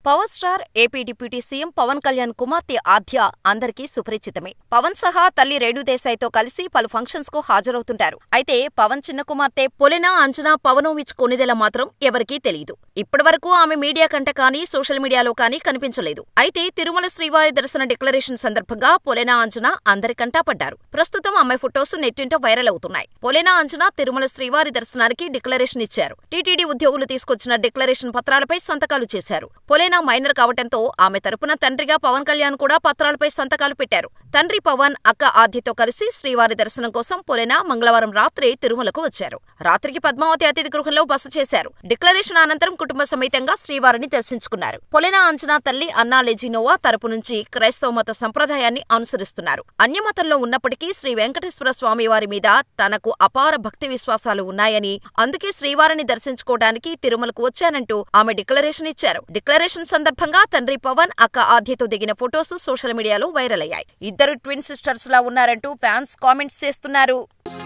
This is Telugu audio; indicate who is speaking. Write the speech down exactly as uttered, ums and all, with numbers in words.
Speaker 1: Power star AP deputy CM Pawan Kalyan కుమార్తె ఆద్య అందరికీ సుపరిచితమే. పవన్ సహా తల్లి రేణుదేశాయ్తో కలిసి పలు ఫంక్షన్స్ కు హాజరవుతుంటారు. అయితే పవన్ చిన్న కుమార్తె పొలెనా అంజనా పవనోవిచ్ కొణిదెల మాత్రం ఎవరికీ తెలియదు. ఇప్పటివరకు ఆమె మీడియా కంట కానీ సోషల్ మీడియాలో కానీ కనిపించలేదు. అయితే తిరుమల శ్రీవారి దర్శన డిక్లరేషన్ సందర్భంగా పొలెనా అంజనా అందరికంటా పడ్డారు. ప్రస్తుతం ఆమె ఫొటోస్ నెట్టింట వైరల్ అవుతున్నాయి. పొలెనా అంజనా తిరుమల శ్రీవారి దర్శనానికి డిక్లరేషన్ ఇచ్చారు. టీటీడీ ఉద్యోగులు తీసుకొచ్చిన డిక్లరేషన్ పత్రాలపై సంతకాలు చేశారు. పొలెనా మైనర్ కావటంతో ఆమె తరపున తండ్రిగా పవన్ కళ్యాణ్ కూడా పత్రాలపై సంతకాలు పెట్టారు. తండ్రి పవన్, అక్క ఆద్యతో కలిసి శ్రీవారి దర్శనం కోసం పొలెనా మంగళవారం రాత్రి తిరుమలకు వచ్చారు. రాత్రికి పద్మావతి అతిథి గృహంలో బస చేశారు. డిక్లరేషన్ అనంతరం కుటుంబ సమేతంగా శ్రీవారిని దర్శించుకున్నారు. పొలెనా అంజనా తల్లి అన్నా లెజినోవా తరపు నుంచి క్రైస్తవ మత సంప్రదాయాన్ని అనుసరిస్తున్నారు. అన్యమతంలో ఉన్నప్పటికీ శ్రీ వెంకటేశ్వర స్వామి వారి మీద తనకు అపార భక్తి విశ్వాసాలు ఉన్నాయని, అందుకే శ్రీవారిని దర్శించుకోవడానికి తిరుమలకు వచ్చానంటూ ఆమె డిక్లరేషన్ ఇచ్చారు. డిక్లరేషన్ సందర్భంగా తండ్రి పవన్, అక్క ఆద్యతో దిగిన ఫొటోస్ సోషల్ మీడియాలో వైరల్ అయ్యాయి. ఇద్దరు ట్విన్ సిస్టర్స్ లా ఉన్నారంటూ ఫ్యాన్స్ కామెంట్స్ చేస్తున్నారు.